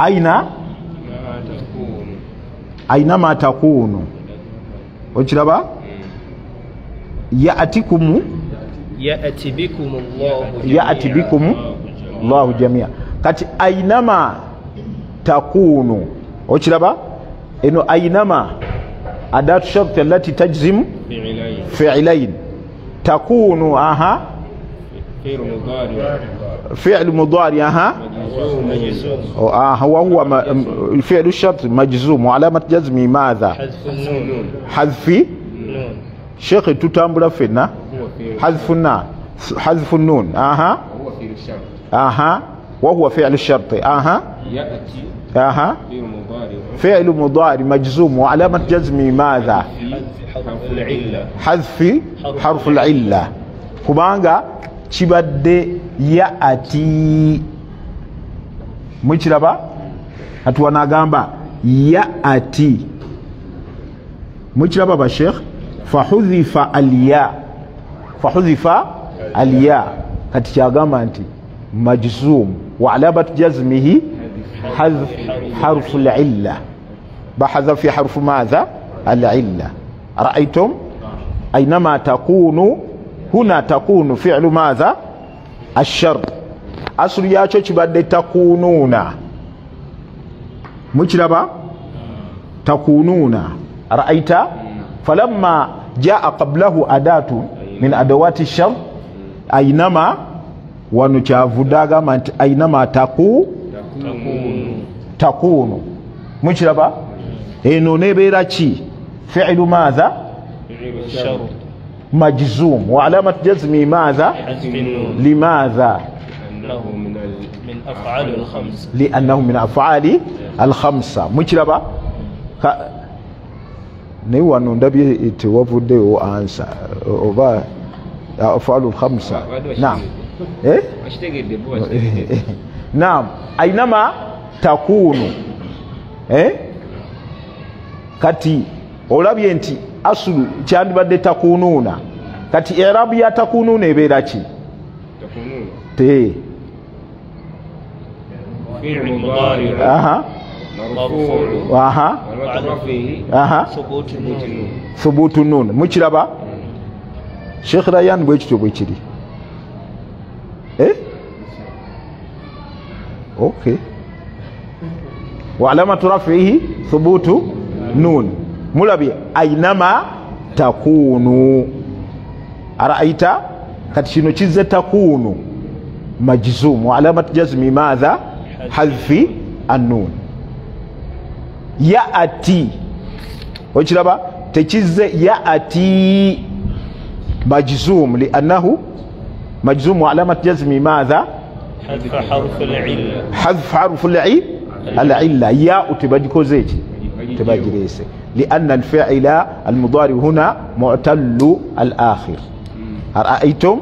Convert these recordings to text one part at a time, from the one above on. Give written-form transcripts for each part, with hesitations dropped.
أينما تكون وجربا يأتي بكم الله جميعا كاتي أينما تكون وجربا إنه أينما أداة الشرط التي تجزم فعلين تكون فعل مضارع هو فعل الشرط مجزوم وعلامة جزمه ماذا؟ حذف شيخ تتامبلا فينا حذف النون وهو فعل الشرط فعل مضارع مجزوم وعلامة جزمه ماذا؟ حذف حرف العلة كبانغا chibadde yaati mukiraba atuwanagamba yaati mukiraba ba sheikh fahudhifa alya kati kyagamba nti majzum wa alamat jazmihi hadf harfu al-illa bahadha fi harfu madha al-illa ra'aytum aynama takunu هنا تكون فعل ماذا؟ الشرط أصل ياتو تبدأ تكونون مجربا تكونون رأيت فلما جاء قبله أداة من أدوات الشرط أينما ونشافداغا أينما تكون مجربا إنه نبيراتي فعل ماذا؟ الشرط مجزوم وعلامة جزمه ماذا؟ لماذا؟ لأنه من أفعال الخمسة مجربا نيوى ندبي توفد وأنسى أفعال الخمسة نعم نعم أينما تكون كتي olabye enti asulu kyandibadde takununa kati i'rabu ya takununa ebeera ki te fi'l mudari thubutu nun mukiraba Sheikh Rayyan bwekityo bwekiri okay wa alamatu rafihi thubutu nun mulabi aynama takunu araita kati kino kize takunu majzum wa alamat jazmi madha hadfi an-nun yaati wachiraba tekize yaati majzum li'annahu majzum wa alamat jazmi madha hadf harf al-illa ya utibajikozeji تباجريسه لأن الفعل المضارع هنا معتل الآخر أرأيتم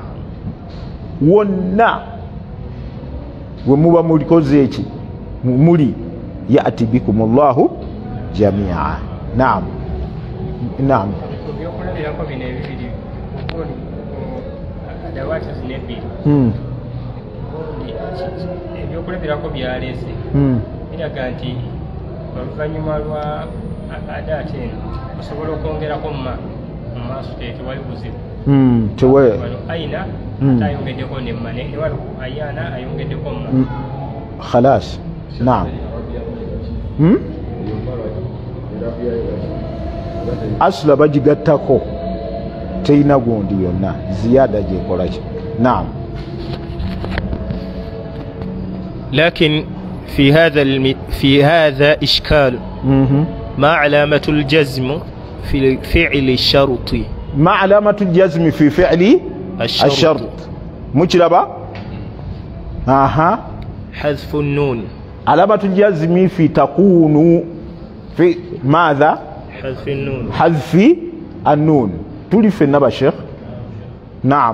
ونا ومبا مولكوزيتي مولي يأتي بكم الله جميعا نعم نعم oluvanyuma lwa adaati eno osobola okwongerako mu maaso tekiwali buzibu ayina ayongeddeko nemma newali ayana ayongeddeko mu khalas naam asula bagigattako teyina gundi yonna ziyada gyekolaki naam لكن في هذا إشكال ما علامة الجزم في فعل الشرط ما علامة الجزم في فعل الشرط مجربة حذف النون علامة الجزم في تكون في ماذا حذف النون حذف النون تلف النبأ شيخ نعم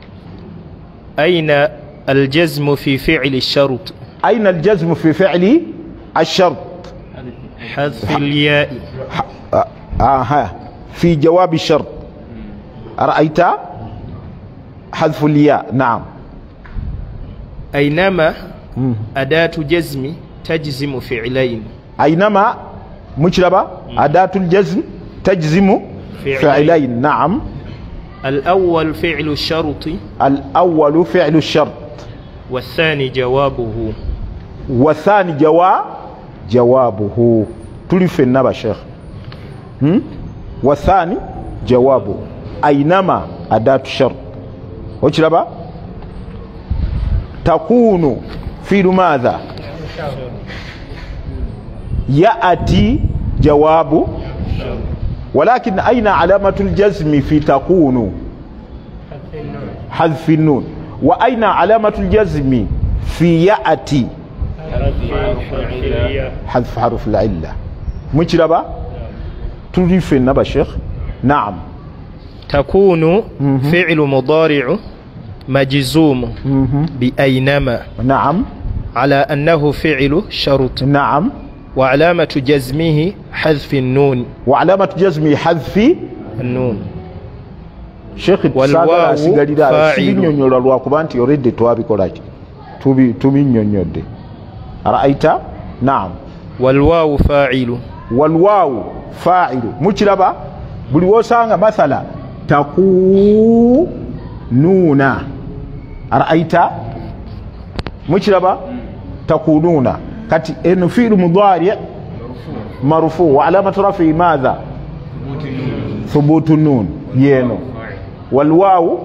أين الجزم في فعل الشرط أين الجزم في فعل الشرط حذف الياء في جواب الشرط رأيت حذف الياء نعم أينما أداة جزم تجزم فعلين. أينما مجربة أداة الجزم تجزم فعلين. نعم. الأول فعل الشرط. الأول فعل الشرط. والثاني جوابه. والثاني جوابه. تلف النبى شيخ. والثاني جوابه. أينما أداة الشرط. مجربة تكون في ماذا؟ يأتي جواب. ولكن أين علامة الجزم في تكون؟ حذف النون. وأين علامة الجزم في يأتي؟ حذف حرف العلة. مجربة تضيف النبى شيخ. نعم. تكون فعل مضارع مجزوم بأينما. نعم. على أنه فعل شرط. نعم. وعلامة جزمه حذف النون. وعلامة جزمه حذف النون. شيخ والواو فاعل. أرأيت؟ نعم. والواو فاعل. والواو فاعل. مجربة بلوسانغ مثلا تكونون. أرأيت؟ مجربة تكونون. كتي إنه فعل مضارع مرفوع وعلامة رفعه ماذا؟ ثبوت النون. ينو. والواو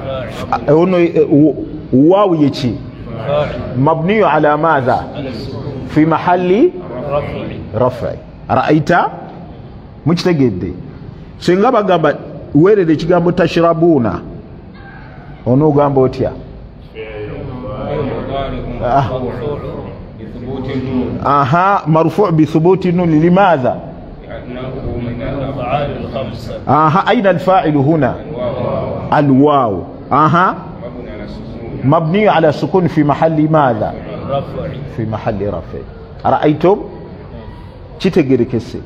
واو يجي مبني على ماذا؟ في محل رفع. رأيت؟ مجتهد سنغبا غبا ويرد كيغامبو تشربون ono gamba otya aha مرفوع بثبوت النون. لماذا؟ aha أين الفاعل هنا؟ الواو. aha مبني على سكون في محل ماذا؟ في محل رفع. رأيتم؟ تشتغير كسي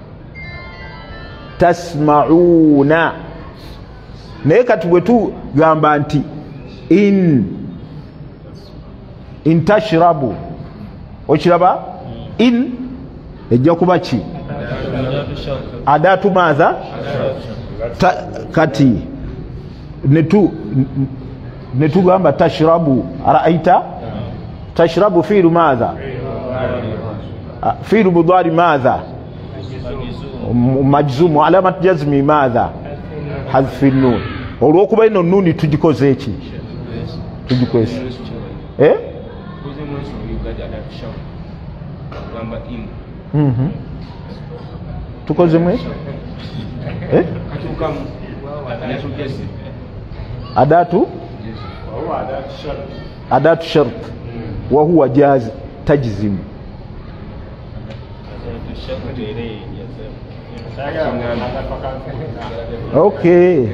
تسمعون. نيكات وتو غامبا انتي إن تشربوا وشربا إن يجاكوبا شي أداة ماذا؟ كاتي نتو غامبا تشربوا. رأيت؟ تشربوا فيل ماذا؟ فيل مضارع ماذا؟ مجزوم. وعلامة جزم ماذا؟ حذف النون. olwokuba ino nuni tugikoze eki? Tugikwese tukozemu adatu shart وهو جاز تجزم. اوكي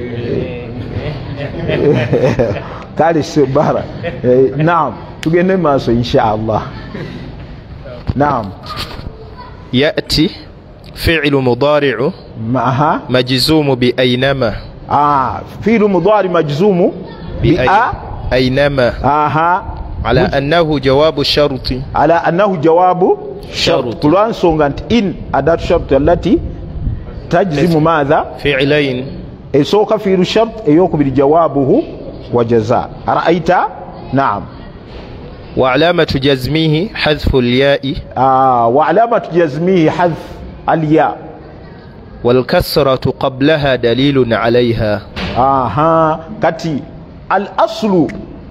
كاري سبارة. نعم تجينا ما سو ان شاء الله. نعم. يأتي فعل مضارع معها مجزوم بأينما. فعل مضارع مجزوم أينما. على أنه جواب الشرط. على أنه جواب شرط. طلعان سونغانت إن أداة شرط التي تجزم ماذا؟ فعلين. إسوك فعل الشرط يوك بجوابه وجزاء. رأيت؟ نعم. وعلامة جزمه حذف الياء. وعلامة جزمه حذف الياء. والكسرة قبلها دليل عليها. كتي الأصل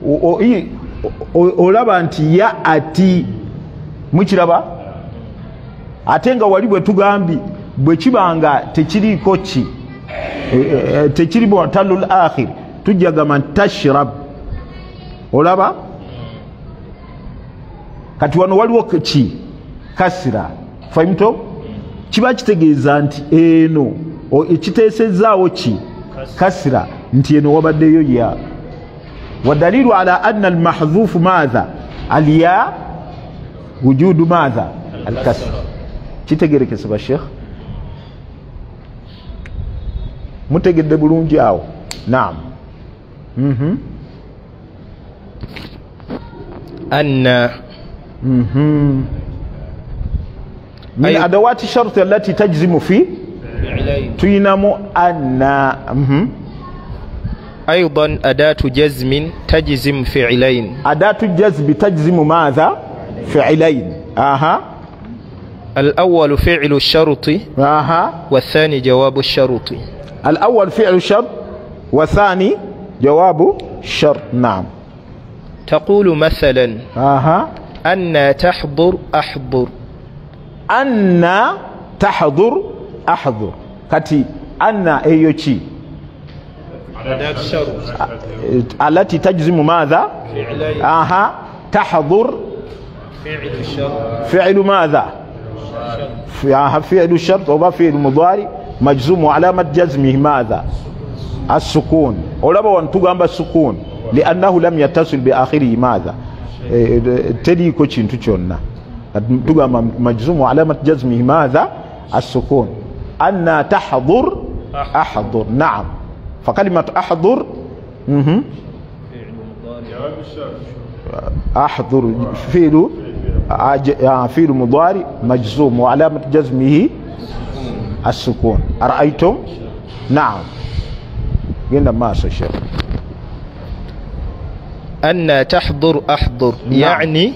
olaba nti ya ati mukiraba ate nga wali bwe tugambi bwe kibanga tekiriko ki tekiri mu'tallul akhir tujjagama tashrab. olaba kati wano waliwo ki kasira fahimto kiba kitegeeza nti eno ekiteesezaawo ki kasira nti eno wabaddeyo ya. والدليل على أن المحذوف ماذا؟ الياء وجود ماذا؟ الكسر. تيجي كسب الشيخ متجد بلون جاو. نعم. أن من أدوات الشرط التي تجزم في تينم أن أيضا أداة جزم تجزم فعلين. أداة الجزم تجزم ماذا؟ فعلين. الأول فعل الشرط والثاني جواب الشرط. الأول فعل الشرط والثاني جواب الشرط. نعم. تقول مثلا أن تحضر أحضر. أن تحضر أحضر. كتي أن أيوتي أداة الشرط التي تجزم ماذا؟ فعلين. تحضر فعل الشرط. فعل ماذا؟ فعل الشرط وما فعل مضارع مجزوم وعلامة جزمه ماذا؟ السكون. ولما وانتقام السكون لأنه لم يتصل بآخره ماذا؟ تدي كوتشين تشونا تقام مجزوم وعلامة جزمه ماذا؟ السكون. أن تحضر أحضر. نعم. فكلمة أحضر أحضر فعل مضارع مجزوم وعلامة جزمه السكون. أرأيتم؟ نعم. قلنا ما شيء. أن تحضر أحضر. نعم. يعني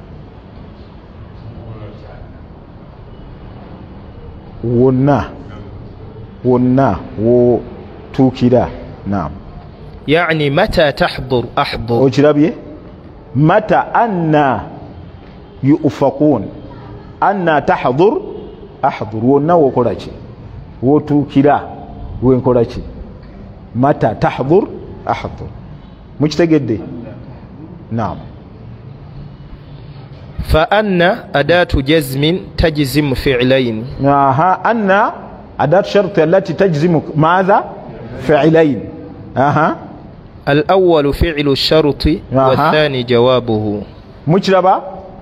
ونا وتوكيدا. نعم. يعني متى تحضر أحضر. وجربيه متى أن يؤفقون. أن تحضر أحضر ونا وكراتي وتوكيدا وين كراتي. متى تحضر أحضر مجتهد. نعم. فأن أداة جزم تجزم فعلين. أن أداة شرط التي تجزم ماذا؟ فعلين. الأول فعل الشرط والثاني جوابه. مجربة.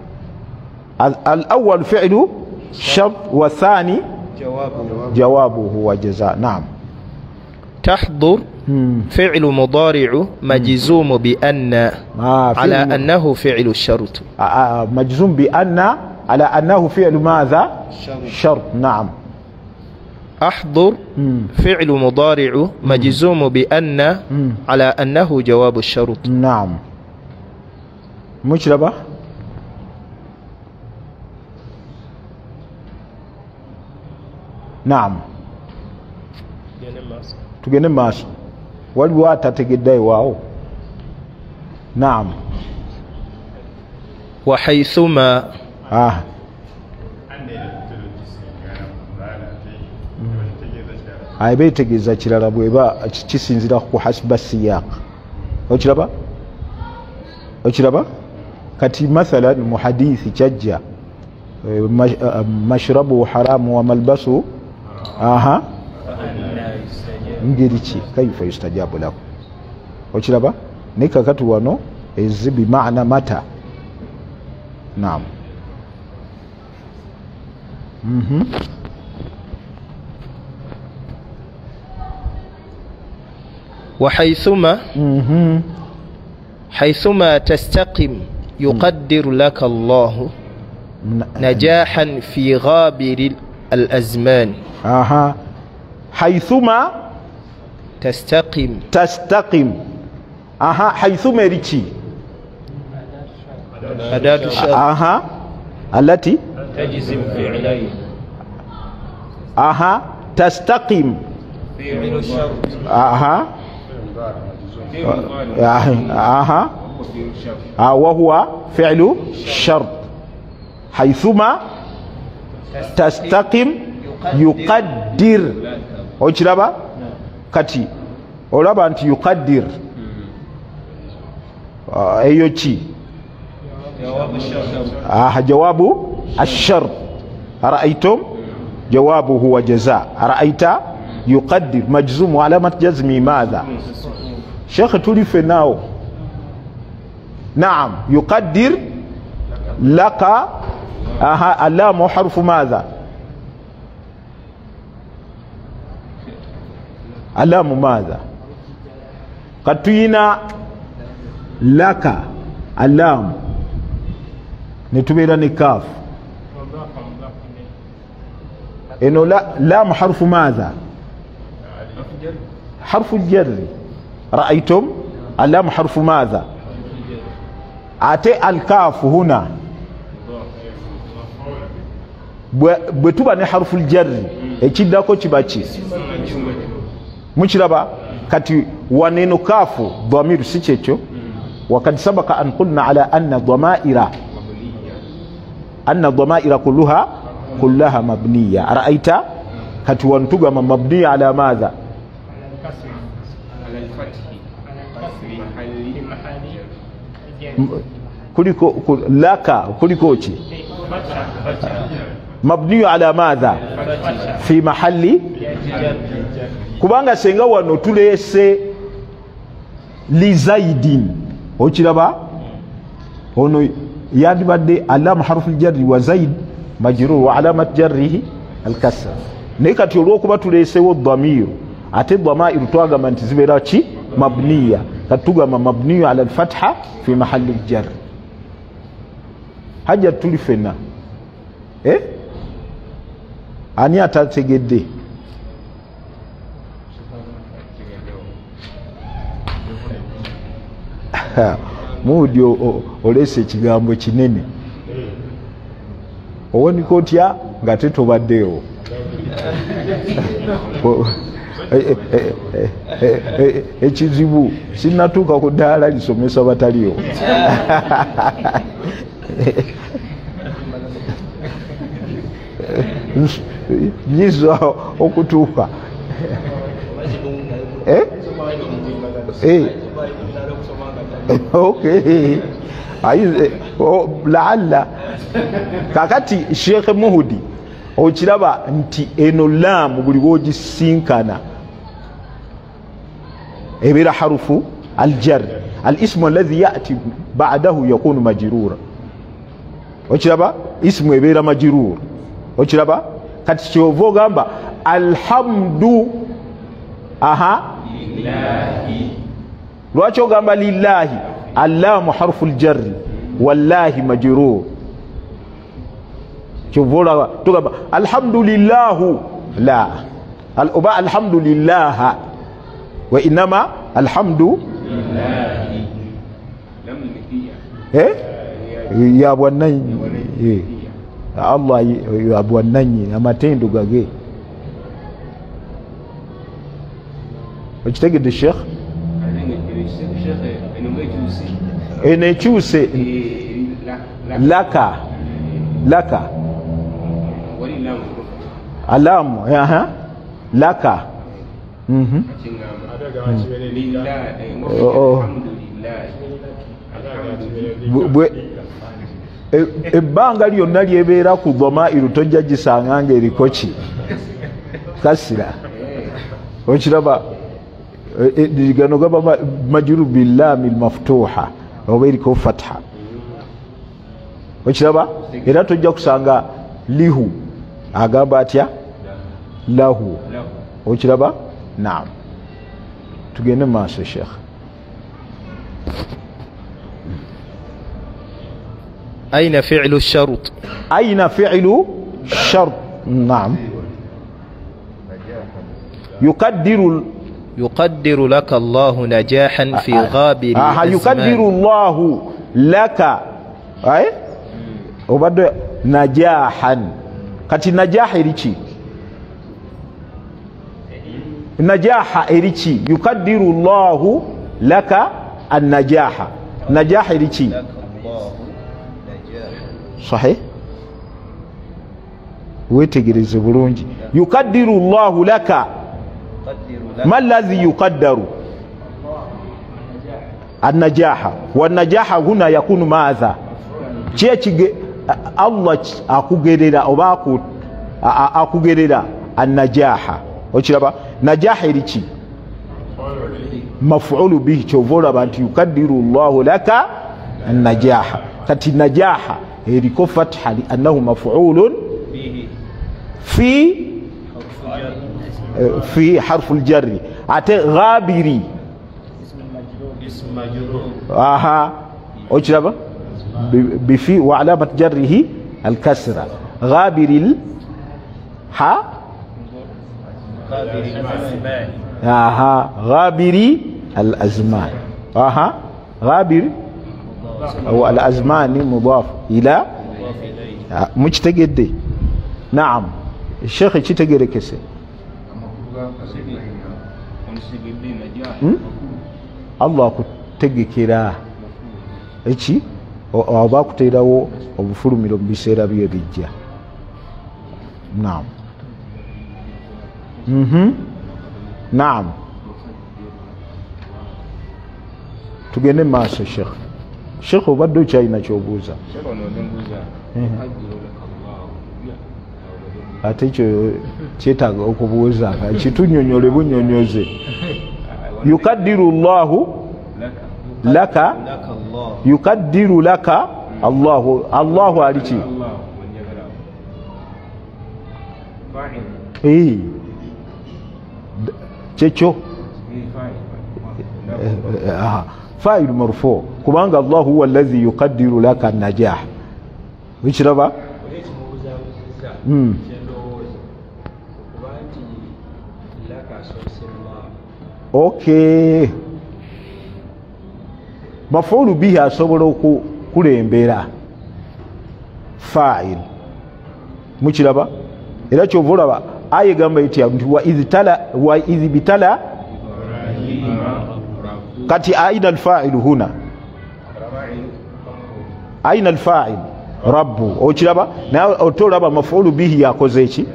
الأول فعل شرط والثاني جوابه وجزاء. نعم. تحضر فعل مضارع مجزوم بأن على أنه فعل الشرط. مجزوم بأن على أنه فعل ماذا؟ شرط. نعم. أحضر فعل مضارع مجزوم بأن على أنه جواب الشرط. نعم. مجربة. نعم. تجينا ماس والوقت تجدي واو. نعم. وحيثما أي بيت جزء كلا ربويبا تشينزيدا كحسب السياق. أشربا كتي مثلا محدث ججا مشربه حرام وملبسه ngirichi kaifa yustajabu lahu. Ochiraba nika katu wano ezibi maana mata. Naam. وحيثما حيثما تستقم يقدر لك الله نجاحا في غابر الأزمان. حيثما تستقم. حيثما ريتشي أداة الشرط التي تجزم فعلين. تستقم فعل الشرط. وهو فعل الشرط. حيثما تستقم يقدر. وجربا كتي ولابا أنت يقدر أيوتي جواب الشرط. أرأيتم؟ جوابه هو جزاء. أرأيت؟ يقدر مجزوم وعلامة جزمه ماذا؟ شيخ تولي فناو. نعم. يقدر لك اللام حرف ماذا؟ اللام ماذا؟ قطينا لك اللام نتبير نكاف. إنه لام حرف ماذا؟ حرف الجر. رأيتم اللام حرف ماذا؟ أتي الكاف هنا بتبقى حرف الجر ekidako kibachi mukiraba kati waneno kafu dhamiru si kyekyo wakati sabaka an qulna ala anna dhamaira kullaha mabniya araita kati wantuga mabniya ala madha kuliko laka kuliko chi مبني على ماذا في محل kubanga senga wano tulese li zaidin okiraba ono yadibadde alam harfu aljarri wa zaid majrur wa alamat jarrihi alkasra ne kati olwokuba tulese wo dhamir ate dhamir twagamba nti zibeera ki mabniya katugamba mabniyu ala alfatha fi mahalli aljar haja tulifena ani atategedde mudi olese ekigambo kinene owoniko otya nga tetobaddeewo ekizibu sinatuuka ku ddaala lisomesa bataliwo nyiza okutuuka okay laalla kakati Sheikh Muhudi okiraba nti eno lam buli wogisinkana ebera harufu aljar alismu alladhi yati ba'dahu yakunu majrura okiraba ismu ebera majrur okiraba kati kyovo gamba alhamdu lillahi lwaki ogamba lillahi allamu harfu aljarri wallahi majrur kyovola tugamba alhamdulillahu la oba alhamdulillah wa inama alhamdu lillahi ya bwananyi Allah ya bwananyi amatendo gage okitegedde Sheikh ene chuse laka alamu laka ebbanga lyonna lyebeera ku dhamairu tojja gisanga nga eriko ki kasira okiraba ligano gaba majrur billami almaftuha oba eriko fatha okiraba era tojja kusanga lihu agamba atya lahu okiraba naam tugende maaso Sheikh أين فعل الشرط أين فعل الشرط نعم يقدر لك الله نجاحا في غابر يقدر الله لك أي وبعد نجاحا كتي نجاح إريتي نجاح إريتي يقدر الله لك النجاح نجاح إريتي صحيح ويتجرز برونجي يقدر الله لك ما الذي يقدر النجاح والنجاح هنا يكون ماذا الله akugerera oba akugerera النجاح okiraba najah eriki maf'ul bihi chovola bantu yukaddiru Allah laka النجاح kati najaha eriko fatha li annahu maf'ulun في حرف الجر ate ghabiri اسم مجرور اوجربا بفي وعلامه جره الكسره غابر ها اها غابري الازمان اها غابر هو الازمان مضاف الى مجتهد. نعم الشيخ يتجري كسي الله kutegekera eki oba kuteerawo obufulumiro mu biseera bye bijja. Naam. Naam. Tugende maaso Sheikh. Sheikh obadde okyalina ky'obuuza. Ate ekyo kyetaaga okubuuza kitunyonyole bunyonyoze. Yukaddiru Allahu laka yukaddiru laka Allahu aliki kyekyo fa'il marfu kubanga Allahu huwa alladhi yukaddiru laka an-najah. Wikiraba okay mafulu bihi asobola okukulembera fa'il mukiraba era kyovulaba aye gamba iti wa idh bitala kati aina al-fa'il huna aina al-fa'il rabbu okiraba na otolaba mafulu bihi yakoze eki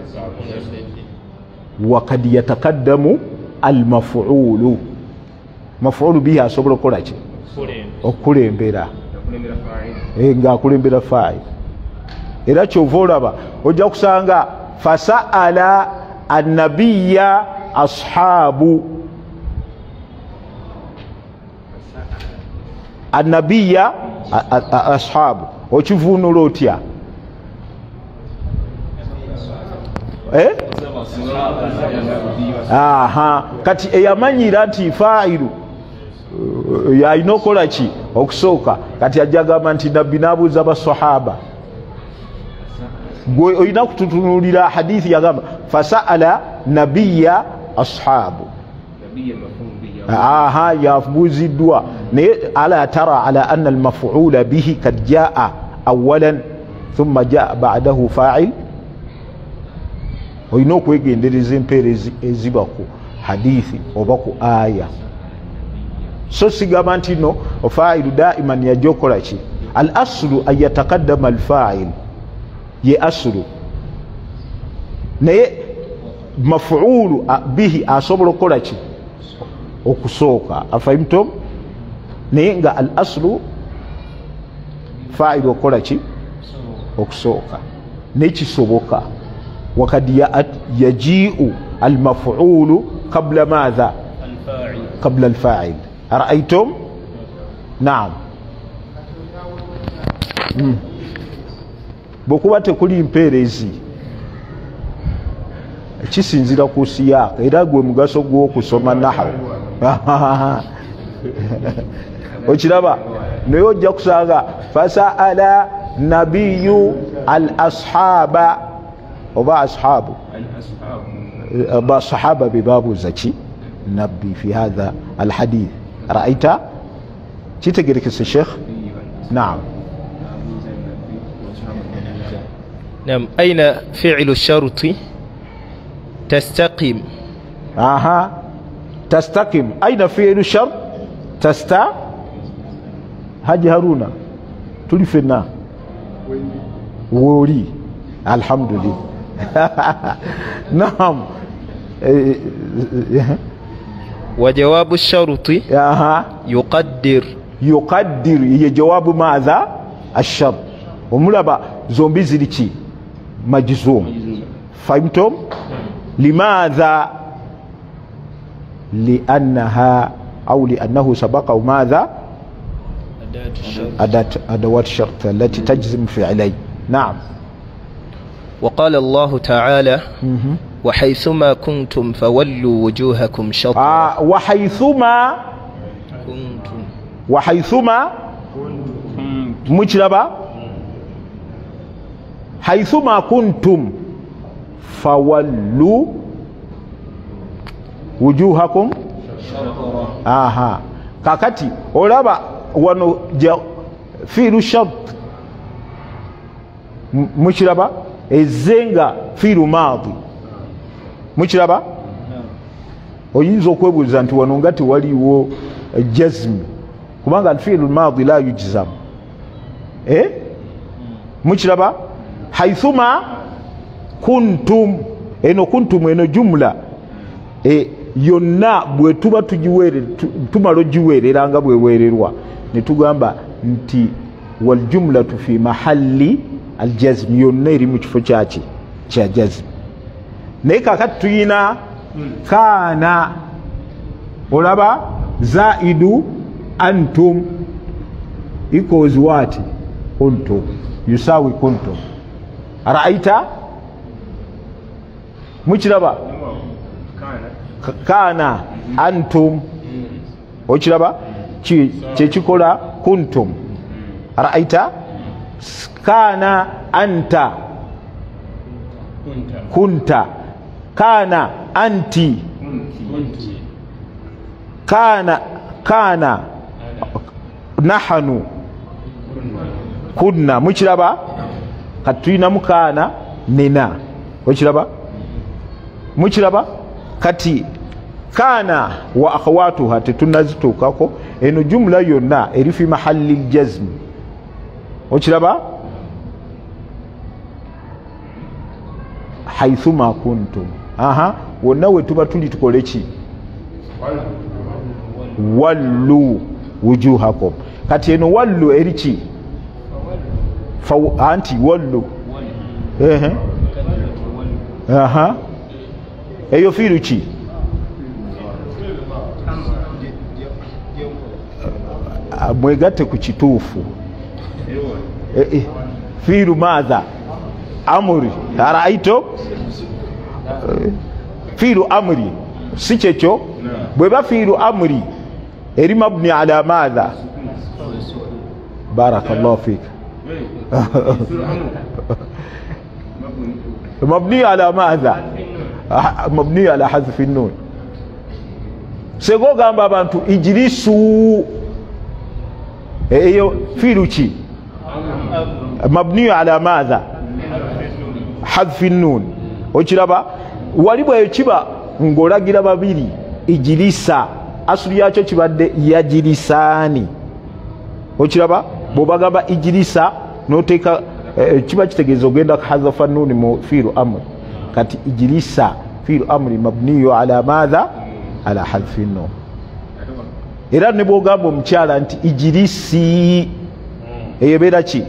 wa kad yatakaddamu al-maf'ulu maf'ulu bihi asobola okukola ki okulembera nga akulembera fa'il era kyova olaba ojja kusanga fasa'ala an-nabiyya ashabu an-nabiyya ashabu okivuunula otya aha kati eyamanyira nti fa'ilu yalina okukola ki okusooka kati ajja gamba nti nabbi n'abuuza basahaba gwe olina kututunulira hadithi yagamba fasa'ala nabiyya ashabu aha yabuuziddwa naye ala tara ala anna almaf'ula bihi kad jaa awalan thumma jaa ba'dahu fa'il olina okwegendereza empeerezi eziba ku hadithi oba ku aya so sigamba nti no fa'ilu daiman yajja okukola ki al aslu an yataqaddama al fa'il ye aslu naye maf'ulu bihi asobola okukola ki okusooka afahimtum naye nga al aslu fa'ilu okukola ki okusooka nekisoboka وقد يجيء المفعول قبل ماذا قبل الفاعل أرأيتم نعم bwekuba tekuli mpeerezi kisinzira ku siyaka era gwe mugaso gw'okusoma nahawu okiraba naye ojja kusanga fasa'ala nabiyu al ashaba oba ashabu ba sahaba bibabu zaki nabbi fi hadha alhadith ra'aita kitegerekese sheikh نعم نعم أين فعل الشرط تستقيم تستقيم أين فعل الشرط هاجي هارونا تلفنا ولي الحمد لله نعم وجواب الشرط يقدر هي جواب ماذا الشرط وملابا زومبي زلتي مجزوم فهمتم لماذا لأنها أو لأنه سبقه ماذا أدوات الشرط التي تجزم فعلي نعم وقال الله تعالى وحيثما كنتم فولوا وجوهكم شطرا وحيثما مجربا حيثما كنتم fawallu wujuhakum. Aha, kakati olaba wano fiilu shart mukiraba ezenga fiilu maadi mukiraba oyinza okwebuuza nti wano nga tewaliwo jazm kubanga fiilu maadi la yujzam mukiraba haithuma kuntum eno kuntum eno jumla yonna bwe tuba tumala ogiweerera nga bweweererwa ne tugamba nti waljumlatu fi mahalli aljazm yonna eri mu kifo kyaki kya jazm naye kakati tuyina kaana olaba zaidu antum equals what kuntum yusawi kuntum araita mukiraba kana antum okiraba kyekikola kuntum araita kana anta kunta kana anti kana nahanu kunna mukiraba katuyina mukana nena okiraba mukiraba kati kana wa akhawatuha tetunazituukako eno jumla yonna eri fi mahalli ljazm okiraba haithuma kuntum aha wonna we tuba tuli tukole ki wallu wujuhakum kati eno wallu eri ki anti wallu aha eyo fiilu ki mwegatte ku kituufu fiilu maadha amri araito fiilu amri si kyekyo bweba fiilu amri eri mabni ala maadha barakallahu fik مبني على ماذا مبني على حذف النون سيغو غامبا بانتو اجلسوا ايو فيلوشي مبني على ماذا حذف النون وكيرابا walibo ekiba ngolagira babiri ijilisa asuli yakyo kibadde yajilisani okiraba bobagamba ijilisa noteka kiba kitegeeza ogenda hadhafa nuni mu fiilu amri kati ijilisa fiilu amri mabniyu ala madha ala hadfi nun era ne bwogamba omukyala nti ijilisi eyebeera ki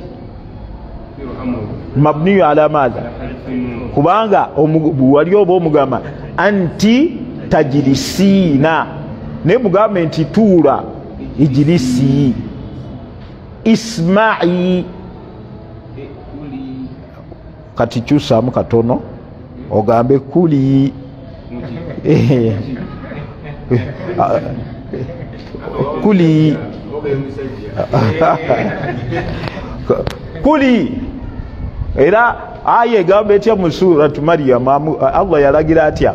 mabniyu ala madha kubanga wali oba omugamba anti tajilisina ne mugambe nti tuula ijilisi isma'i kati kyusaamu katono ogambe kuli kuli kuli era aya egamba etya mu suratu Maryam Allah yalagira atya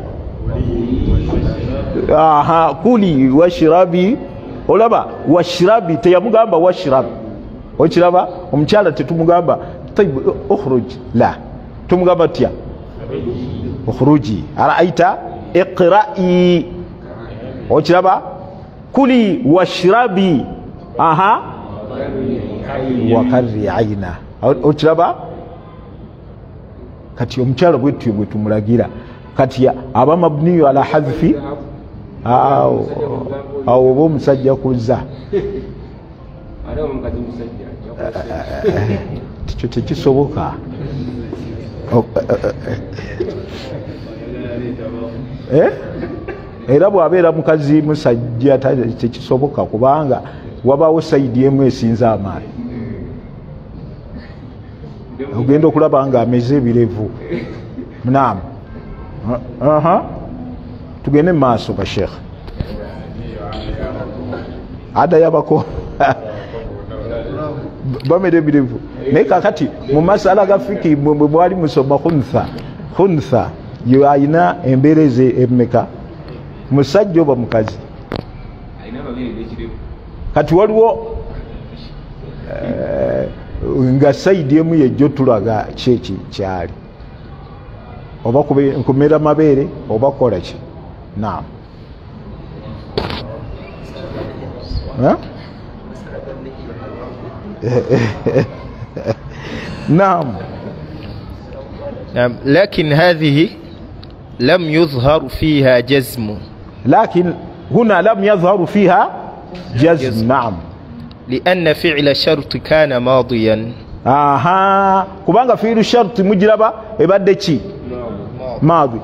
aha kuli washrabi olaba washrabi teyamugamba washrabi okiraba omukyala tetumugamba طيب اخرج لا tumugamba tya ukhruji araita iqra'i okiraba kuli washrabi aha wa qarri aina okiraba kati omukyala bwetu bwe tumulagira kati aba mabniyu ala hadfi awo bo musajja kuza tikyo tekisoboka era bwabeera mukazi musajja tekisoboka kubanga wabawo sayidi emu esinza amaanyi ogenda okulaba nga ameze ebirevu naam tugende mu maaso bashekh ada yabako bamere ebirevu naye kakati mu masala ga fiki bwe mwali musoma khuntha yo ayina embereze emmeka musajja oba mukazi kati waliwo nga saidi emu yejjo tulaga kyeki kyali oba kumera mabeere oba kola ki naam نعم نعم لكن هذه لم يظهر فيها جزم لكن هنا لم يظهر فيها جزم نعم لأن فعل شرط كان ماضيا كبانغا فعل شرط مجربا ebadde ki ماضي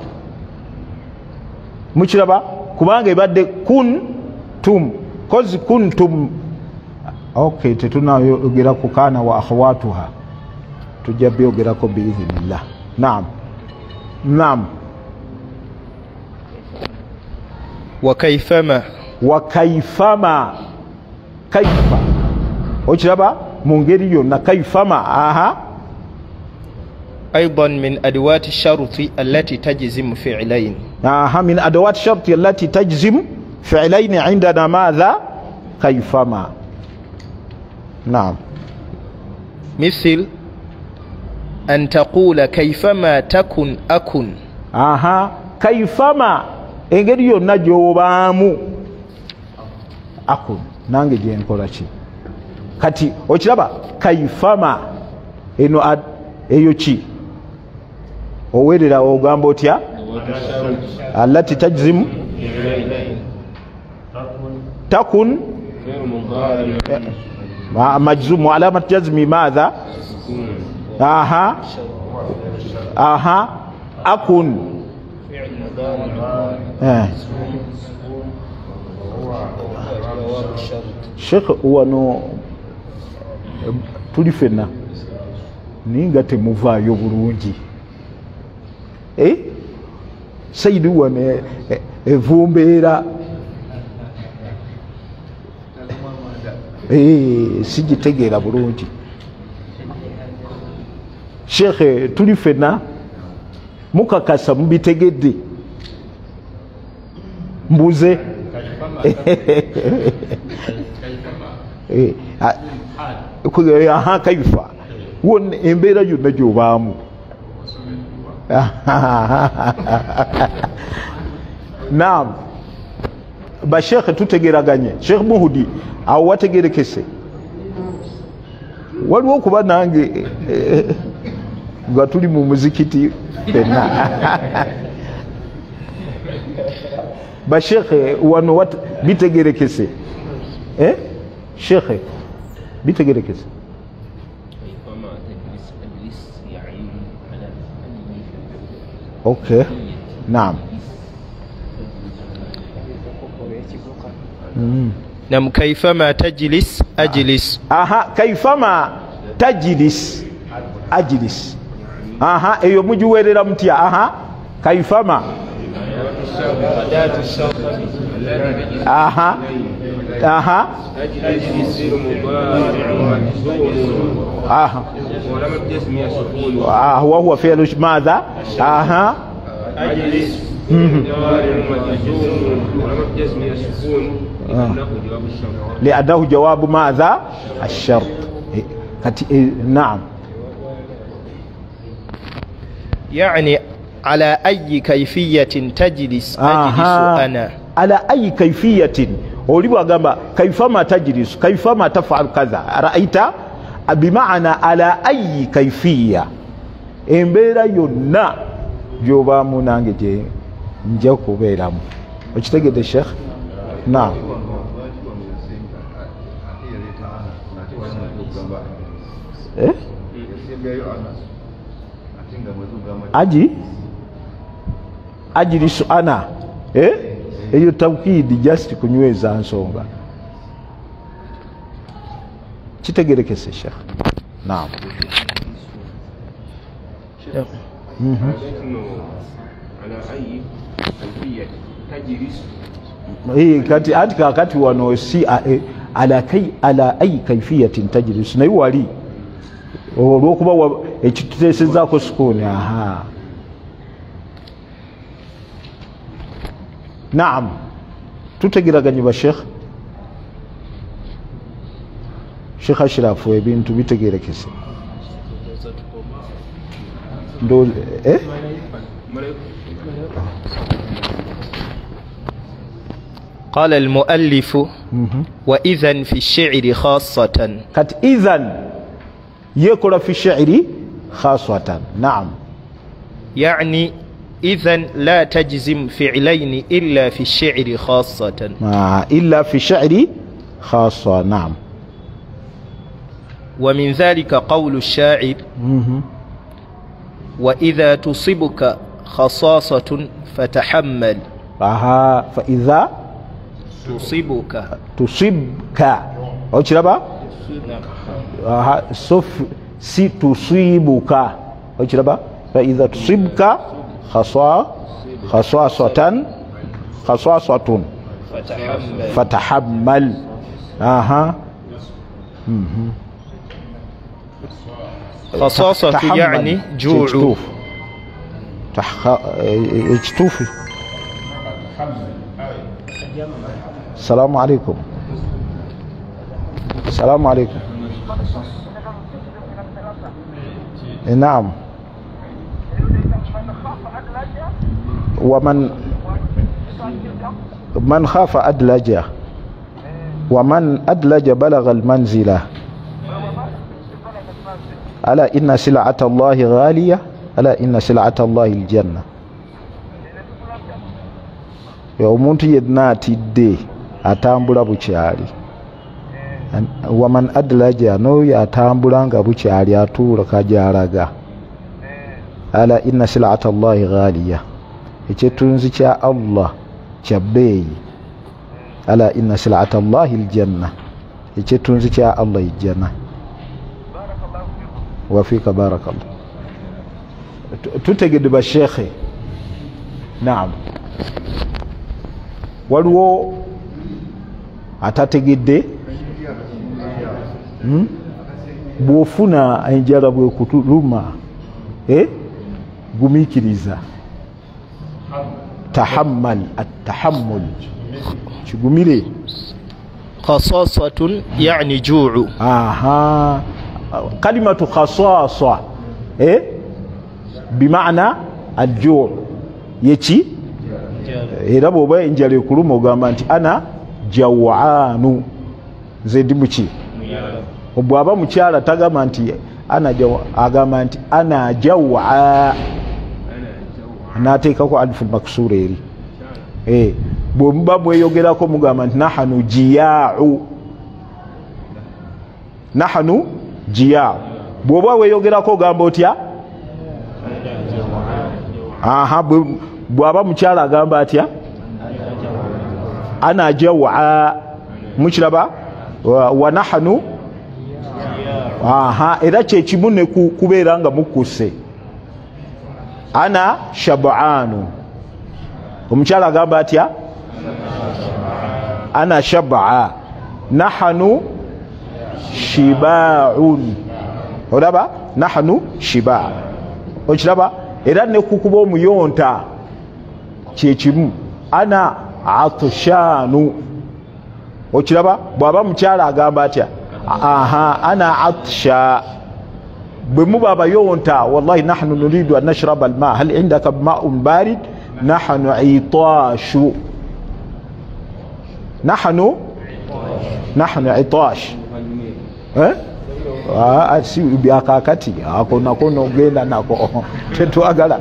مجربا kubanga ebadde kuntum kozi kuntum okay tetunayogerako kukana wa akhawatuha tujja byogerako biidhinillah naam naam وكيفما kaifa okiraba mu ngeri yonna kaifama أيضا من أدوات الشرط التي تجزم فعلين من أدوات الشرط التي تجزم فعلين عندنا ماذا كيفما نعم مثل أن تقول كيفما تكن أكن كيفما engeri yonna gy'obaamu akun nange gyenkola ki kati okiraba kaifama eno eyo ki owerera ogamba otya allati tajzimu takun majzum alamat jazmi madha akun Sheikh wano tuli fenna ninga temuvaayo bulungi Saidi wane evumbeera sijitegeera bulungi Sheikh tuli fenna mukakasa mubitegedde mbuze kaifa won embeera yonna gy'obaamu naam bashekhe tutegeraganye Sheikh Muhudi awo wategerekese waliwo okuba nange nga tuli mu muzikiti fenna bashekhe wano bitegerekese shekhe bitegerekese okay naam نعم كيفما تجلس أجلس كيفما تجلس أجلس ايو مجويرera mutya كيفما وهو فعل ماذا أجلس لأنه جواب ماذا الشرط نعم يعني على أي كيفية تجلس أجلس أنا على أي كيفية وليبو أغامبا كيفما تجلس كيفما تفعل كذا رأيت بمعنى على أي كيفية embeera yonna gy'obaamu nange gye nja kubeeramu okitegedde Sheikh naam ajilisu ana eyo tawkidi just kunyweza nsonga kitegerekese Sheikh naam على أي كيفية تجلس kati anti kakati wano si ala ay kayfiyatin tajlis nayo wali olwokuba ekituteesezaako sukuni نعم tutegeraganye ba sheikh Ashraf ebintu bitegerekese ndo قال المؤلف وإذن في الشعر خاصة كت إذن يقول في الشعر خاصة نعم يعني إذن لا تجزم فعلين إلا في الشعر خاصة إلا في الشعر خاصة نعم ومن ذلك قول الشاعر وإذا تصبك خصاصة فتحمل فإذا تصبك أو شربا تصيبك أو شربا فإذا تصبك خصاصة فتحمل خصاصة يعني جوع اجتوفي. السلام عليكم. السلام عليكم. نعم. من خاف أدلج ومن أدلج بلغ المنزلة ألا إن سلعة الله غالية ألا إن سلعة الله الجنة. omuntu yenna atidde atambula bukyali waman adlaja n'oyo atambula nga bukyali atuula kajalaga ala inna silata allahi ghaliya ekyetunzi kya Allah kya bbeeyi ala inna silata allahi aljanna ekyetunzi kya Allah ijjana wafika barakallah. tutegedde bashekhe naam waliwo atategedde bwofuna enjala bwekutuluma gumikiriza tahammal at-tahammul kigumire خصاصة يعني جوع كلمة خصاصة بمعنى الجوع يتي era bw'oba enjala ekuluma ogamba nti ana jawaanu nze ndi muki bw'aba mukyala tagama nti agamba nti ana jawa n'ateekako alifu maksura eri bwe muba mweyogerako mugamba nti nahanu jiya'u bw'oba weeyogerako ogamba otya bw'aba mukyala agamba atya ana jawa mukiraba wa nahanu era kyekimu ne kubeera nga mukkuse ana shab'anu omukyala agamba atya ana shab'a nahanu shiba'un olaba nahanu shiba okiraba era ne kukuba omuyonta kyekimu ana atshanu okiraba bw'aba mukyala agamba atya ana atsha bwe muba abayonta wallahi nahnu nuridu an nashraba alma hal indaka ma'un barid nahnu itashu nahnu itash si byakakati ako nako nogenda nako tetwagala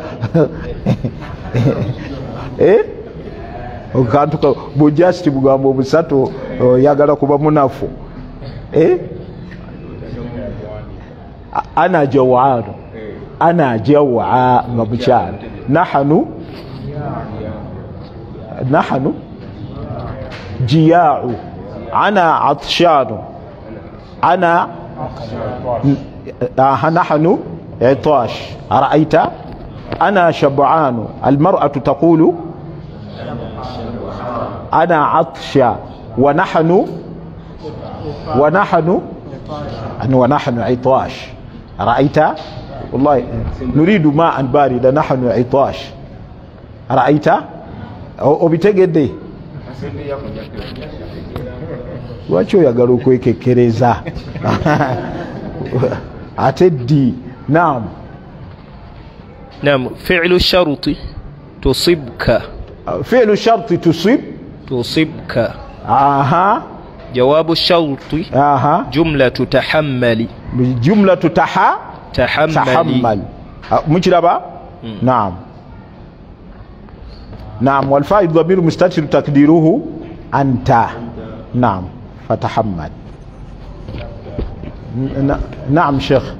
okantuka bujasti bugambo obusatu yagala kuba munafu ana jawanu ana jawa nga mukyala nahnu jiya'u ana atshanu ana نحن عطاش أرأيت أنا شبعان المرأة تقول أنا عطشة ونحن عطاش أرأيت والله نريد ماء باردا نحن عطاش أرأيت obitegedde lwaki oyagala okwekekkereza ate ddi naam نعم فعل الشرط تصبك فعل الشرط تصبك aha جواب الشرط aha جملة تحمل جملة تحمل مجربة نعم نعم والفاعل ضمير مستتر تقديره أنت نعم فتحمل نعم شيخ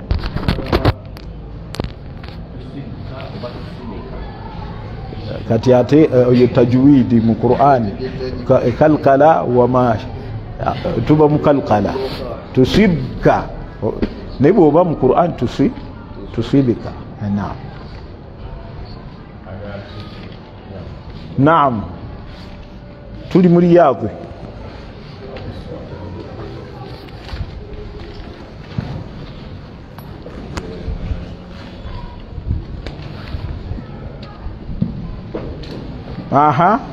kati ate tajwidi mu Qur'ani kalkala wama tuba mukalkala tusibka naye bwoba mu Qur'an tusibika naam naam tuli muri Riyadh aha